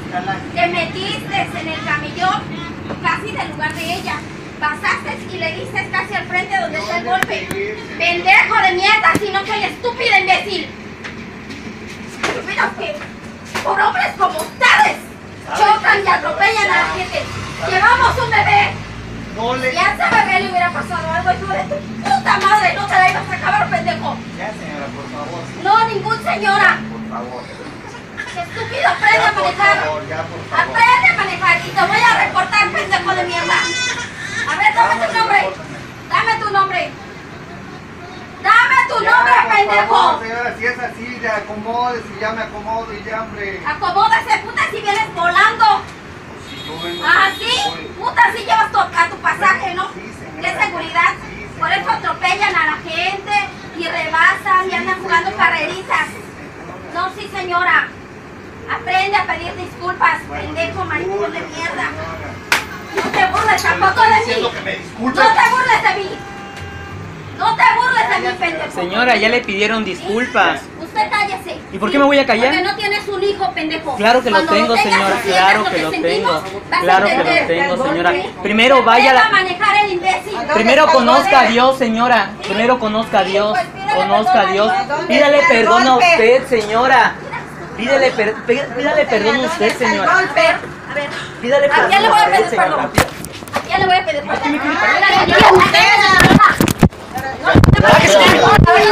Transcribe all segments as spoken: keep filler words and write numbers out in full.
Te metiste en el camellón casi del lugar de ella. Pasaste y le diste casi al frente donde está el golpe. Pendejo de mierda, sino que el estúpido imbécil. Estúpidos que por hombres como ustedes chocan y atropellan a la gente. Llevamos un bebé. No le... Si a ese bebé le hubiera pasado algo, hijo de tu puta madre, no te la ibas a acabar, pendejo. Ya, señora, por favor. No, ningún señora. Por favor. Estúpido, aprende a manejar. Por favor, ya, por favor. Aprende a manejar y te voy a reportar, pendejo de mierda. A ver, dame tu nombre. Dame tu nombre. Dame tu Ya, nombre, por pendejo. favor, señora, si es así, ya acomódese, ya me acomodo y ya, hombre. Acomódese, puta, si vienes volando. Ah, sí, puta, si llevas tu, a tu pasaje, ¿no? Sí, señora. ¿Qué seguridad? Sí, señora. Por eso atropellan a la gente y rebasan y andan jugando carreritas. No, sí, señora. Aprende a pedir disculpas, pendejo, maricón de mierda. No te burles tampoco de mí. Diciendo que me disculpe. No te burles de mí. No te burles de mí, pendejo. Señora, ya le pidieron disculpas. Usted cállese. ¿Y por qué me voy a callar? Porque no tienes un hijo, pendejo. Claro que lo Cuando tengo, tengas, señora, sientas claro lo que lo sentimos, tengo. vas a Claro que lo entender. tengo, señora. ¿Sí? Primero vaya a Aprenda a la... manejar el imbécil. Primero conozca a Dios, señora. Primero conozca a Dios. Conozca a Dios. Pídale perdón a usted, señora. Pídale, per... Pídale perdón a usted, señora. A ver, a ver. Pídale ¿A quién perdón le a voy a usted, pedir señora. perdón? ¿A quién le voy a pedir perdón? ¿A quién me quiere pedir Mira, perdón? yo- ustedes, mamá. ¿Verdad que sí? ¿Qué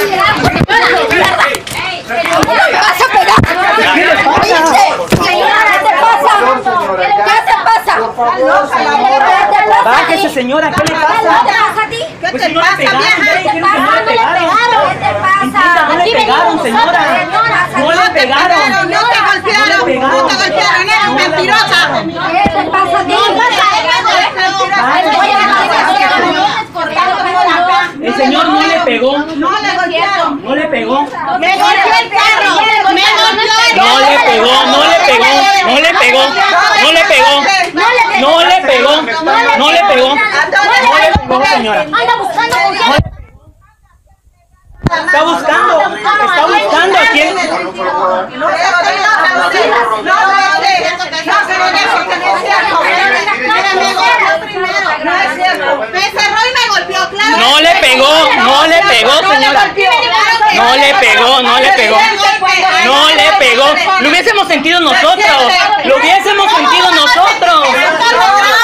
vas a pegar? ¿Qué le pasa? Señora, ¿qué te pasa? ¿Qué te pasa? Por favor, ¿Qué señora. te pasa? Bájese, señora, ¿qué le ¿Qué pasa? te pasa a ti? ¿Qué Pues si no le pegaron, ya ¿Qué te dijeron que no pasa? le pegaron. ¿Qué te pasa? No le Aquí pegaron, venimos señora. nosotras, No le pegaron. No te golpearon, no te golpearon, eres mentirosa. ¿Qué te pasa a ti? El señor no le pegó. No le golpearon. No le pegó. Me golpeó el carro. Me golpeó el No le pegó, no le pegó, no le pegó, no le pegó, no le pegó, no le pegó, no le pegó, señora. Anda buscando con quién. Está buscando, está buscando a quién. No se lo digas a usted. No se lo digas. No se lo digas porque no es cierto. Mira, me golpeó primero. No es cierto. Me cerró y me golpeó, claro. No le pegó, no le pegó, señora. No le pegó, no le pegó. No le pegó. Lo hubiésemos sentido nosotros. Lo hubiésemos sentido nosotros.